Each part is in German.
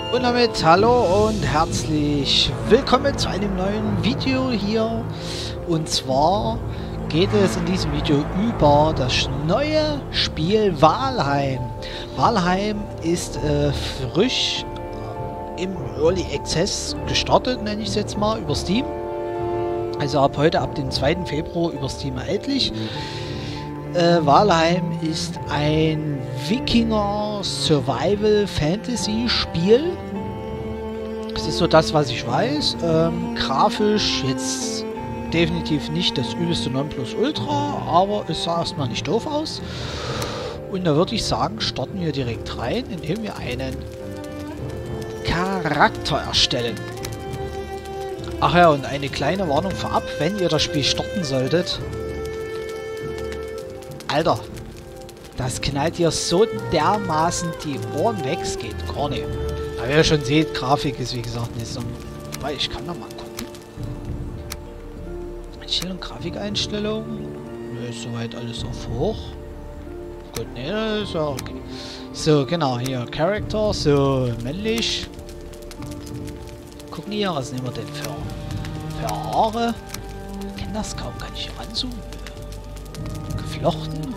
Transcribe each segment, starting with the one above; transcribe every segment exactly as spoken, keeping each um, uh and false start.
Und damit hallo und herzlich willkommen zu einem neuen Video hier. Und zwar geht es in diesem Video über das neue Spiel Valheim. Valheim ist äh, frisch im Early Access gestartet, nenne ich es jetzt mal, über Steam. Also ab heute, ab dem zweiten Februar über Steam erhältlich. Äh, Valheim ist ein Wikinger-Survival-Fantasy-Spiel. Das ist so das, was ich weiß. Ähm, grafisch jetzt definitiv nicht das übelste Nonplusultra, aber es sah erstmal nicht doof aus. Und da würde ich sagen, starten wir direkt rein, indem wir einen Charakter erstellen. Ach ja, und eine kleine Warnung vorab, wenn ihr das Spiel starten solltet. Alter, das knallt hier so dermaßen die Ohren weg, es geht gar nicht. Aber wie ihr schon seht, Grafik ist wie gesagt nicht so... Weil ich kann noch mal gucken. Einstellung, Grafikeinstellung. Nö, ist soweit alles auf hoch. Gut, ne, das ist ja okay. So, genau, hier, Charakter, so, männlich. Gucken hier, was nehmen wir denn für, für Haare? Ich kenne das kaum, kann ich hier ranzoomen? Geflochten?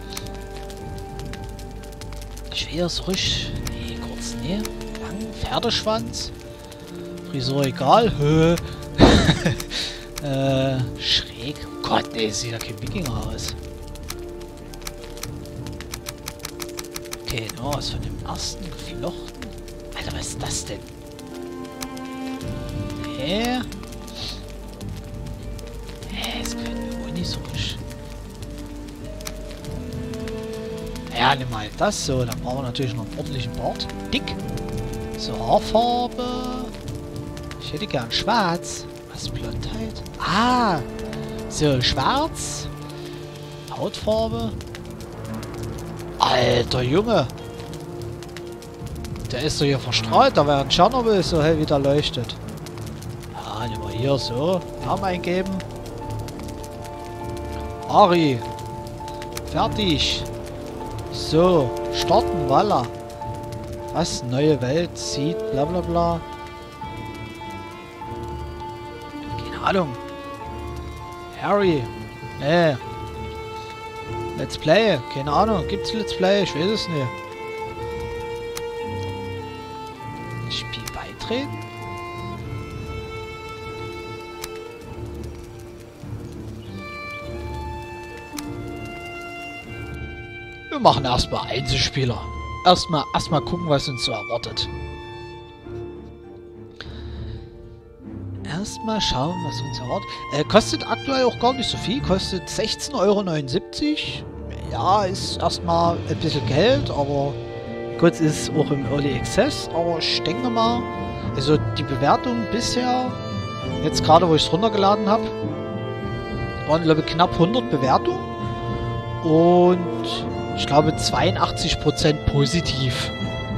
Schwer, frisch. Nee, kurz, nee. Lang, Pferdeschwanz. Frisur egal. Hö. äh, schräg. Oh Gott, nee, sieht ja kein Wikinger aus. Okay, nur was von dem ersten geflochten. Alter, was ist das denn? Nee. Nee, das können wir wohl nicht so richtig. Ja, nimm mal das so. Dann brauchen wir natürlich noch einen ordentlichen Bart. Dick. So, Haarfarbe. Ich hätte gern schwarz. Was, Blondheit? Ah! So, schwarz. Hautfarbe. Alter Junge. Der ist doch hier verstrahlt. Da wäre ein Tschernobyl so hell wie der leuchtet. Ja, nehmen wir hier so. Namen eingeben. Ari. Fertig. So, starten, voila. Was? Neue Welt, sieht, bla bla bla. Keine Ahnung. Harry. Nee. Let's Play. Keine Ahnung. Gibt's Let's Play? Ich weiß es nicht. Spiel beitreten? Wir machen erstmal Einzelspieler. Erstmal erstmal gucken, was uns so erwartet. Erstmal schauen, was uns erwartet. Äh, kostet aktuell auch gar nicht so viel. Kostet sechzehn Euro neunundsiebzig. Ja, ist erstmal ein bisschen Geld, aber gut, ist auch im Early Access. Aber ich denke mal, also die Bewertung bisher, jetzt gerade wo ich es runtergeladen habe, waren glaube ich knapp hundert Bewertungen. Und ich glaube zweiundachtzig Prozent positiv.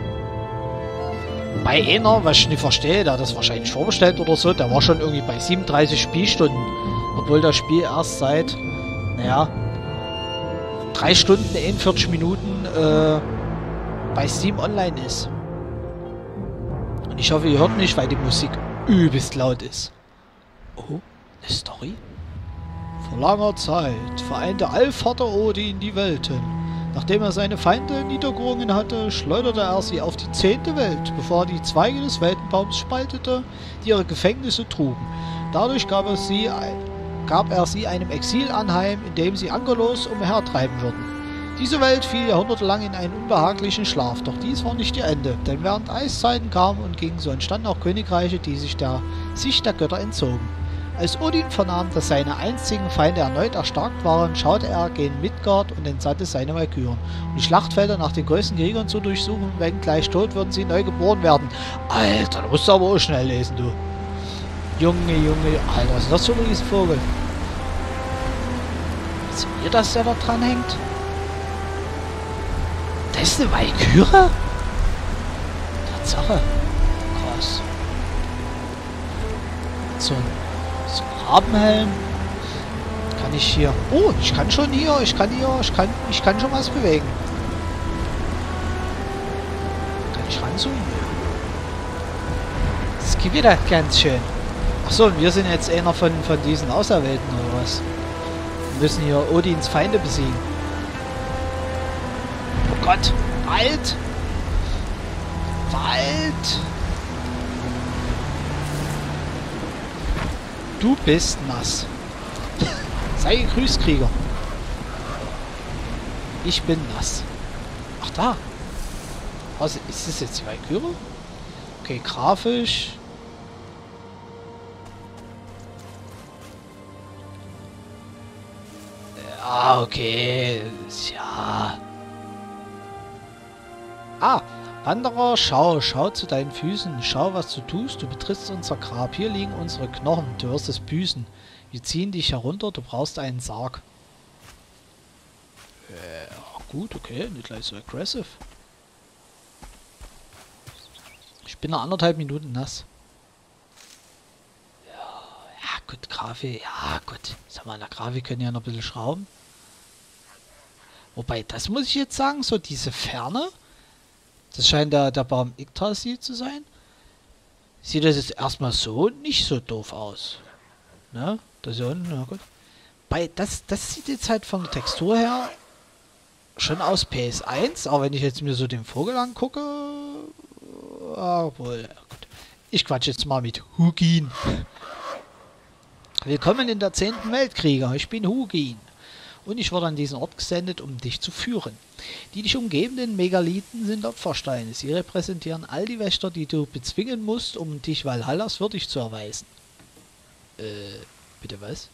Bei einer, was ich nicht verstehe, der hat das wahrscheinlich vorbestellt oder so, der war schon irgendwie bei siebenunddreißig Spielstunden. Obwohl das Spiel erst seit, naja, drei Stunden, einundvierzig Minuten äh, bei Steam online ist. Und ich hoffe, ihr hört mich, weil die Musik übelst laut ist. Oh, eine Story? Vor langer Zeit vereinte Allvater Odin die Welten. Nachdem er seine Feinde niedergerungen hatte, schleuderte er sie auf die zehnte Welt, bevor er die Zweige des Weltenbaums spaltete, die ihre Gefängnisse trugen. Dadurch gab er sie, gab er sie einem Exil anheim, in dem sie ankerlos umhertreiben würden. Diese Welt fiel jahrhundertelang in einen unbehaglichen Schlaf, doch dies war nicht ihr Ende, denn während Eiszeiten kamen und gingen, so entstanden auch Königreiche, die sich der Sicht der Götter entzogen. Als Odin vernahm, dass seine einzigen Feinde erneut erstarkt waren, schaute er gen Midgard und entsandte seine Walküren, um die Schlachtfelder nach den größten Kriegern zu durchsuchen. Wenn gleich tot, würden sie neu geboren werden. Alter, da musst du aber auch schnell lesen, du. Junge, Junge, Alter, was ist das für ein Riesenvogel? Seht ihr, dass der da dran hängt? Das ist eine Walküre? Tatsache. Krass. So ein So, Rabenhelm. Kann ich hier... Oh, ich kann schon hier. Ich kann hier... Ich kann, ich kann schon was bewegen. Kann ich ranzoomen? Jetzt gibt das ganz schön. Achso, und wir sind jetzt einer von, von diesen Auserwählten oder was? Wir müssen hier Odins Feinde besiegen. Oh Gott, Wald! Wald! Du bist nass. Sei gegrüßt, Krieger. Ich bin nass. Ach da. Was, ist das jetzt die Walküre? Okay, grafisch. Ja, okay. Ja. Ah, Wanderer, schau, schau zu deinen Füßen. Schau, was du tust. Du betrittst unser Grab. Hier liegen unsere Knochen. Du wirst es büßen. Wir ziehen dich herunter. Du brauchst einen Sarg. Äh, gut, okay. Nicht gleich so aggressive. Ich bin nach anderthalb Minuten nass. Ja, ja gut, Grafik. Ja, gut. Sag mal, in der Grafik können ja noch ein bisschen schrauben. Wobei, das muss ich jetzt sagen, so diese Ferne, das scheint der, der Baum Yggdrasil zu sein. Sieht das jetzt erstmal so nicht so doof aus. Ne? Das hier unten, na gut. Bei, das, das sieht jetzt halt von der Textur her schon aus P S eins, aber wenn ich jetzt mir so den Vogel angucke, obwohl, ja gut. Ich quatsch jetzt mal mit Hugin. Willkommen in der zehnten Weltkrieger. Ich bin Hugin. Und ich wurde an diesen Ort gesendet, um dich zu führen. Die dich umgebenden Megalithen sind Opfersteine. Sie repräsentieren all die Wächter, die du bezwingen musst, um dich Valhallas würdig zu erweisen. Äh, bitte was?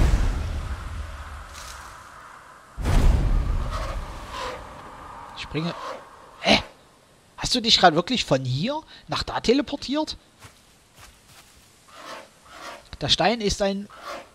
Ich springe... Hä? Hast du dich gerade wirklich von hier nach da teleportiert? Der Stein ist ein...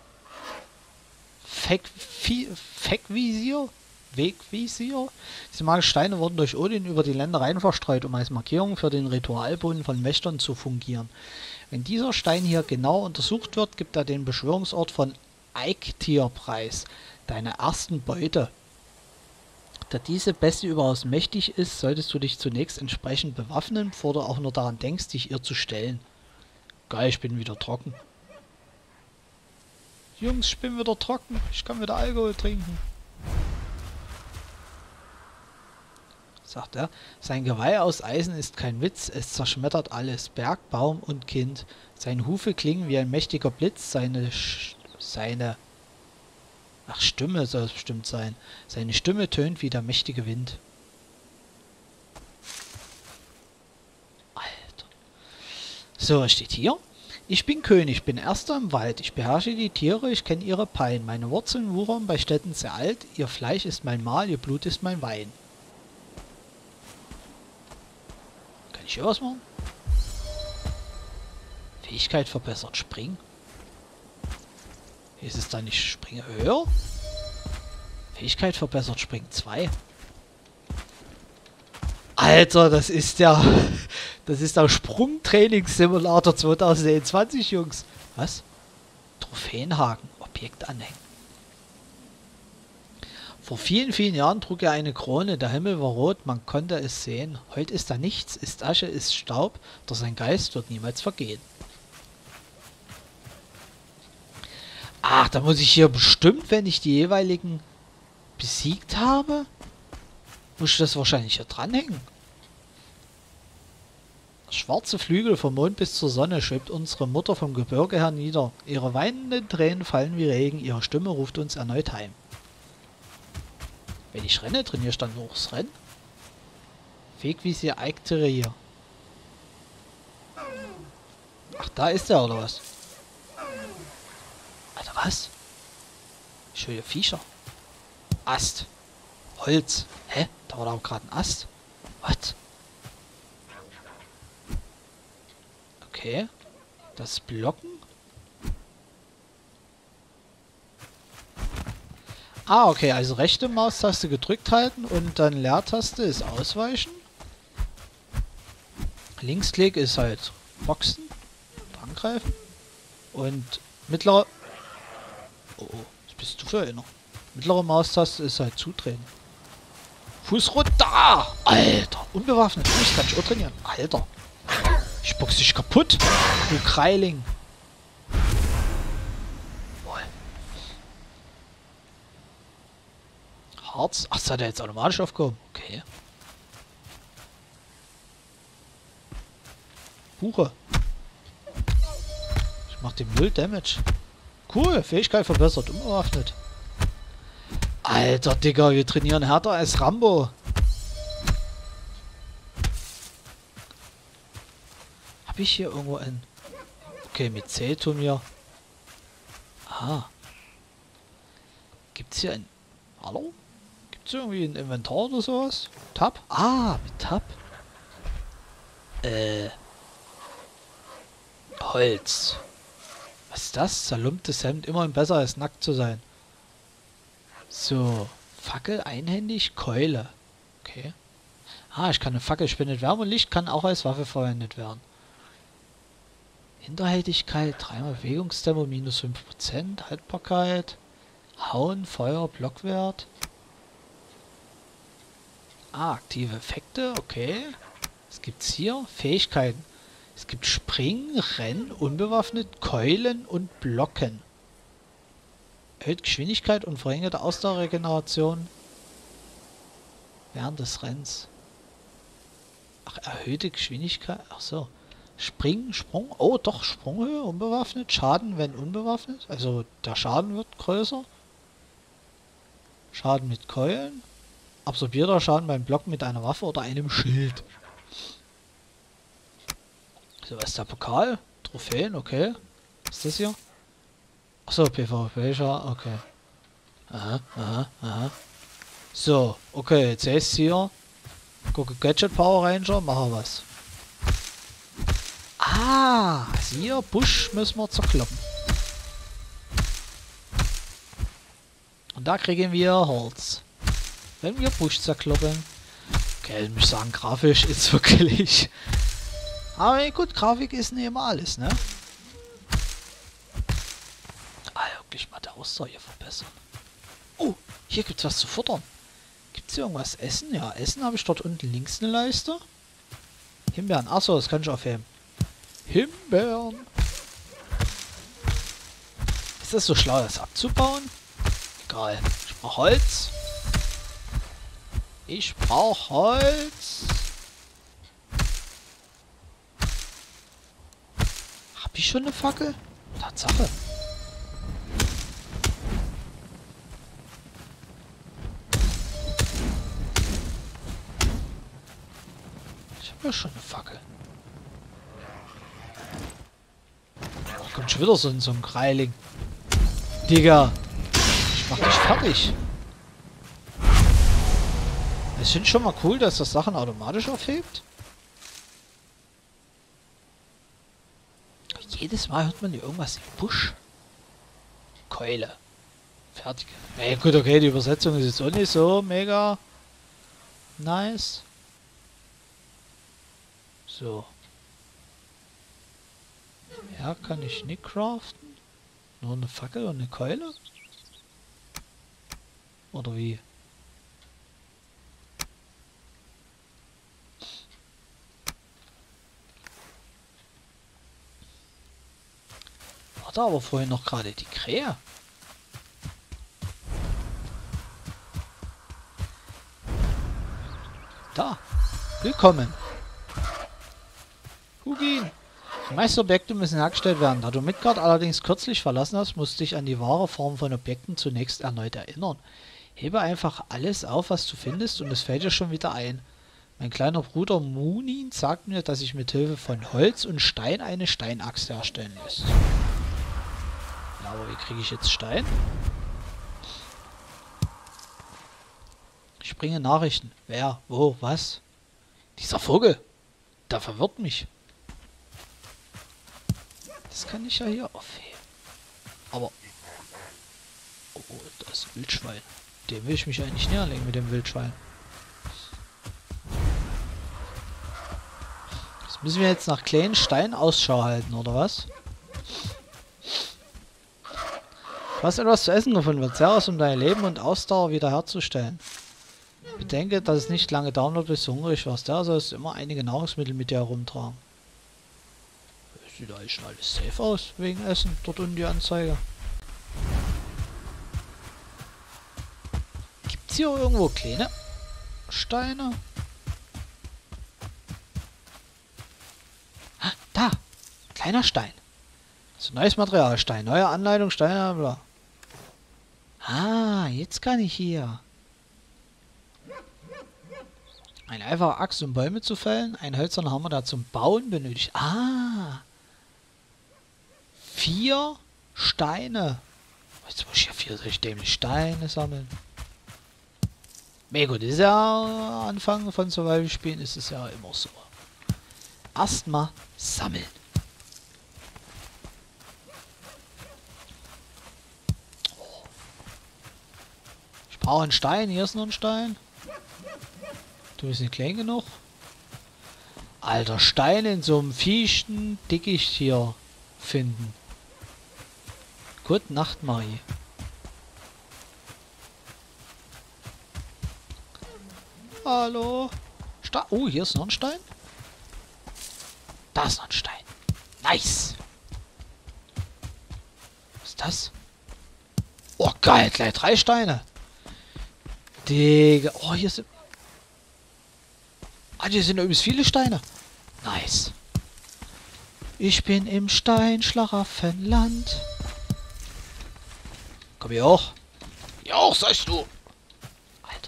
Fekvisier? Wegvisier? Diese magischen Steine wurden durch Odin über die Ländereien verstreut, um als Markierung für den Ritualboden von Wächtern zu fungieren. Wenn dieser Stein hier genau untersucht wird, gibt er den Beschwörungsort von Eikthyr preis, deiner ersten Beute. Da diese Bestie überaus mächtig ist, solltest du dich zunächst entsprechend bewaffnen, bevor du auch nur daran denkst, dich ihr zu stellen. Geil, ich bin wieder trocken. Jungs, ich bin wieder trocken. Ich kann wieder Alkohol trinken. Sagt er. Sein Geweih aus Eisen ist kein Witz. Es zerschmettert alles. Berg, Baum und Kind. Seine Hufe klingen wie ein mächtiger Blitz. Seine... Sch seine... Ach, Stimme soll es bestimmt sein. Seine Stimme tönt wie der mächtige Wind. Alter. So, steht hier. Ich bin König, bin Erster im Wald. Ich beherrsche die Tiere, ich kenne ihre Pein. Meine Wurzeln wuchern bei Städten sehr alt. Ihr Fleisch ist mein Mahl, ihr Blut ist mein Wein. Kann ich hier was machen? Fähigkeit verbessert. Springen. Ist es da nicht Springen höher? Fähigkeit verbessert. Springen zwei. Alter, das ist der... Das ist der Sprungtrainingssimulator zwanzig einundzwanzig, Jungs. Was? Trophäenhaken. Objekt anhängen. Vor vielen, vielen Jahren trug er eine Krone. Der Himmel war rot, man konnte es sehen. Heute ist da nichts, ist Asche, ist Staub. Doch sein Geist wird niemals vergehen. Ach, da muss ich hier bestimmt, wenn ich die jeweiligen besiegt habe, muss ich das wahrscheinlich hier dranhängen. Schwarze Flügel vom Mond bis zur Sonne schwebt unsere Mutter vom Gebirge hernieder. Ihre weinenden Tränen fallen wie Regen, ihre Stimme ruft uns erneut heim. Wenn ich renne, trainierst du dann nur das Rennen? Wegvisier Eikthyr. Ach, da ist er, oder was? Alter, was? Ich höre hier Viecher. Ast. Holz. Hä? Da war doch gerade ein Ast. Was? Okay. Das Blocken. Ah, okay. Also rechte Maustaste gedrückt halten und dann Leertaste ist ausweichen. Linksklick ist halt boxen. Angreifen. Und mittlere... Oh, oh. Was bist du für einer? Mittlere Maustaste ist halt zudrehen. Fuß runter! Alter! Unbewaffnet. Fuß kann ich auch trainieren. Alter! Ich box dich kaputt, du Kreiling. Harz. Ach, das hat er jetzt automatisch aufgehoben. Okay. Buche. Ich mach dem null Damage. Cool, Fähigkeit verbessert, unbewaffnet. Alter, Digga, wir trainieren härter als Rambo. Hab ich hier irgendwo ein... Okay, mit C tun wir... Ah. Gibt's hier ein... Hallo? Gibt's hier irgendwie ein Inventar oder sowas? Tab? Ah, mit Tab. Äh... Holz. Was ist das? Zerlumptes Hemd. Immerhin besser als nackt zu sein. So. Fackel einhändig, Keule. Okay. Ah, ich kann eine Fackel spendet Wärme und Licht kann auch als Waffe verwendet werden. Hinterhältigkeit, dreimal Bewegungstempo, minus fünf Prozent. Haltbarkeit. Hauen, Feuer, Blockwert. Ah, aktive Effekte. Okay. Was gibt's hier? Fähigkeiten. Es gibt Springen, Rennen, unbewaffnet, Keulen und Blocken. Erhöht Geschwindigkeit und verringerte Ausdauerregeneration während des Rennens. Ach, erhöhte Geschwindigkeit. Ach so. Springen, Sprung. Oh, doch, Sprunghöhe, unbewaffnet. Schaden, wenn unbewaffnet. Also der Schaden wird größer. Schaden mit Keulen. Absorbierter Schaden beim Blocken mit einer Waffe oder einem Schild. So, was ist der Pokal? Trophäen, okay. Was ist das hier? Achso, PvP, okay. Aha, aha, aha. So, okay, jetzt heißt hier. Gucke Gadget Power Ranger, machen wir was. Ah, hier, Busch müssen wir zerkloppen. Und da kriegen wir Holz. Wenn wir Busch zerkloppen. Okay, ich muss sagen, grafisch ist wirklich... Aber gut, Grafik ist nicht immer alles, ne? Ah, wirklich mal der Ausdauer hier verbessern. Oh, hier gibt's was zu futtern. Gibt's hier irgendwas Essen? Ja, Essen habe ich dort unten links eine Leiste. Himbeeren, achso, das kann ich aufheben. Himbeeren. Ist das so schlau, das abzubauen? Egal. Ich brauche Holz. Ich brauche Holz. Hab ich schon eine Fackel? Tatsache. Ich habe ja schon eine Fackel. Da kommt schon wieder so ein, so ein Kreiling. Digga. Ich mach dich fertig. Ich finde schon mal cool, dass das Sachen automatisch aufhebt. Jedes Mal hört man hier irgendwas im Busch. Keule. Fertig. Ey, gut, okay, die Übersetzung ist jetzt auch nicht so mega nice. So. Ja, kann ich nicht craften? Nur eine Fackel und eine Keule? Oder wie? Aber vorhin noch gerade die Krähe. Da. Willkommen. Hugin. Die meisten Objekte müssen hergestellt werden. Da du Midgard allerdings kürzlich verlassen hast, musst du dich an die wahre Form von Objekten zunächst erneut erinnern. Hebe einfach alles auf, was du findest, und es fällt dir schon wieder ein. Mein kleiner Bruder Munin sagt mir, dass ich mit Hilfe von Holz und Stein eine Steinaxt herstellen lässt. Ja, aber wie kriege ich jetzt Stein? Ich bringe Nachrichten. Wer? Wo? Was? Dieser Vogel. Der verwirrt mich. Das kann ich ja hier aufheben. Aber... Oh, da ist ein Wildschwein. Dem will ich mich eigentlich näher legen mit dem Wildschwein. Das müssen wir jetzt nach kleinen Steinen Ausschau halten, oder was? Du hast etwas zu essen gefunden. Verzehr es, um dein Leben und Ausdauer wiederherzustellen. Bedenke, dass es nicht lange dauern wird, bis du hungrig wirst. Ja, sollst du immer einige Nahrungsmittel mit dir herumtragen. sieht eigentlich schon alles safe aus, wegen Essen. Dort unten die Anzeige. Gibt's hier irgendwo kleine Steine? Ah, da! Kleiner Stein. So neues Material. Stein. Neue Anleitung. Stein. Bla. Ah, jetzt kann ich hier. Eine einfache Axt, um Bäume zu fällen. Ein hölzerner Hammer, der zum Bauen benötigt. Ah! Vier Steine. Jetzt muss ich ja vier solche dämliche Steine sammeln. Mega gut. Das ist ja Anfang von Survival-Spielen ist es ja immer so. Erstmal sammeln. Ich brauche einen Stein. Hier ist noch ein Stein. Du bist nicht klein genug. Alter, Steine in so einem fiesten Dickicht hier finden. Gute Nacht, Marie. Hallo? Sta oh, hier ist noch ein Stein. Da ist noch ein Stein. Nice. Was ist das? Oh, geil. Gleich drei Steine. Digga. Oh, hier sind... Ah, hier sind übrigens viele Steine. Nice. Ich bin im Steinschlaraffenland. Komm hier hoch. Ja, auch, sagst du. Alter.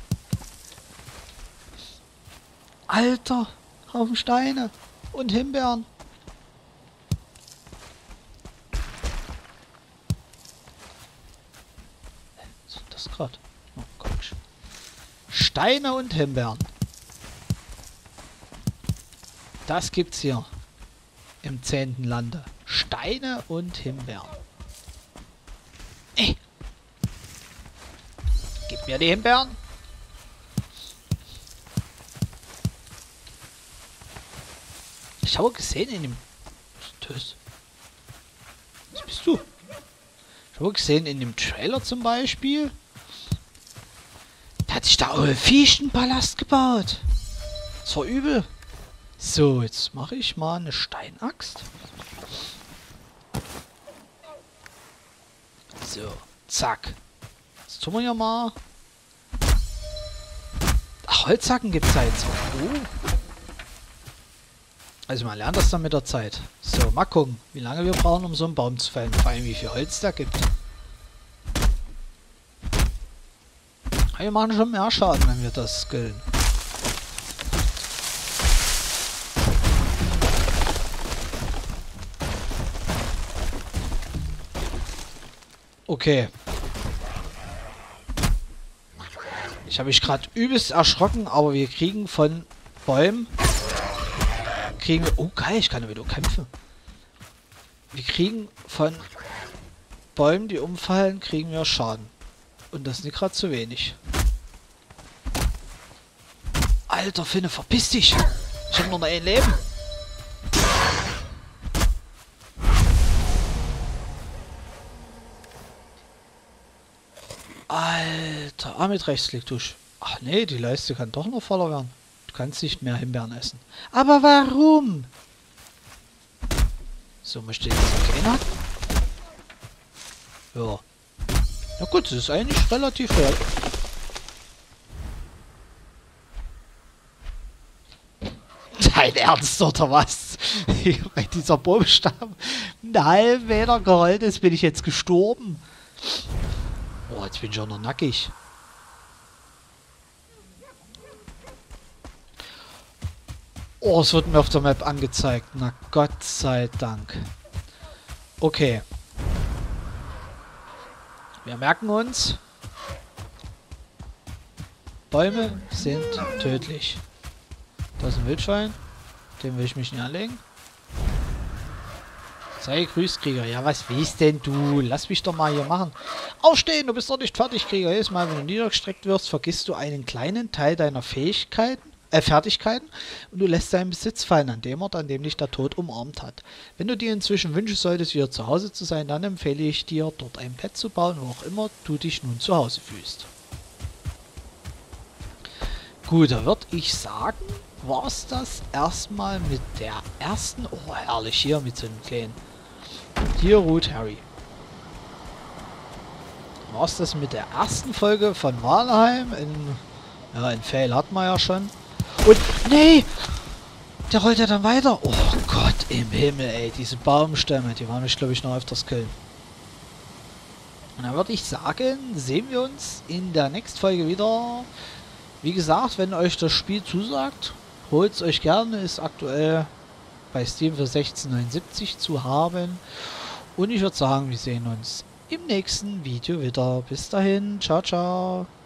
Alter. Haufen Steine. Und Himbeeren. Was ist das gerade? Oh, Quatsch. Steine und Himbeeren. Das gibt's hier im zehnten Lande. Steine und Himbeeren. Ey. Gib mir die Himbeeren. Ich habe gesehen in dem... Was bist du? Ich habe gesehen in dem Trailer zum Beispiel. Da hat sich da einen Fischenpalast gebaut. Das war übel. So, jetzt mache ich mal eine Steinaxt. So, zack. Jetzt tun wir ja mal... Ach, Holzhacken gibt es da jetzt auch. Oh. Also man lernt das dann mit der Zeit. So, mal gucken, wie lange wir brauchen, um so einen Baum zu fällen. Vor allem, wie viel Holz da gibt. Wir machen schon mehr Schaden, wenn wir das skillen. Okay. Ich habe mich gerade übelst erschrocken, aber wir kriegen von Bäumen... Kriegen wir... Oh geil, ich kann ja wieder kämpfen. Wir kriegen von Bäumen, die umfallen, kriegen wir Schaden. Und das ist nicht gerade zu wenig. Alter Finne, verpiss dich! Ich habe nur noch ein Leben. Alter, ah, mit Rechtsklick durch. Ach nee, die Leiste kann doch noch voller werden. Du kannst nicht mehr Himbeeren essen. Aber warum? So, möchte ich jetzt keiner? Ja. Na gut, das ist eigentlich relativ real. Dein Ernst oder was? Bei dieser Buchstaben einen halben Meter gerollt ist, bin ich jetzt gestorben. Oh, jetzt bin ich auch noch nackig. Oh, es wird mir auf der Map angezeigt. Na Gott sei Dank. Okay. Wir merken uns. Bäume sind tödlich. Da ist ein Wildschwein. Den will ich mich nicht anlegen. Sei gegrüßt, Krieger. Ja, was willst denn du? Lass mich doch mal hier machen. Aufstehen, du bist doch nicht fertig, Krieger. Jedes Mal, wenn du niedergestreckt wirst, vergisst du einen kleinen Teil deiner Fähigkeiten, äh, Fertigkeiten und du lässt deinen Besitz fallen an dem Ort, an dem dich der Tod umarmt hat. Wenn du dir inzwischen wünschen solltest, wieder zu Hause zu sein, dann empfehle ich dir, dort ein Bett zu bauen, wo auch immer du dich nun zu Hause fühlst. Gut, da würde ich sagen, war es das erstmal mit der ersten... Oh, herrlich hier mit so einem kleinen... Hier ruht Harry. War es das mit der ersten Folge von Valheim? In, ja, in Fail hatten wir ja schon. Und... Nee! Der rollt ja dann weiter. Oh Gott im Himmel, ey. Diese Baumstämme, die waren mich, glaube ich, noch öfters killen. Und dann würde ich sagen, sehen wir uns in der nächsten Folge wieder. Wie gesagt, wenn euch das Spiel zusagt, holt es euch gerne. Ist aktuell bei Steam für sechzehn neunundsiebzig zu haben. Und ich würde sagen, wir sehen uns im nächsten Video wieder. Bis dahin. Ciao, ciao.